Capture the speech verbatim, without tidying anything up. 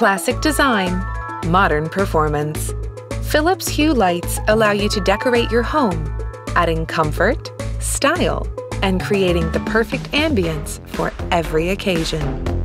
Classic design, modern performance. Philips Hue lights allow you to decorate your home, adding comfort, style, and creating the perfect ambience for every occasion.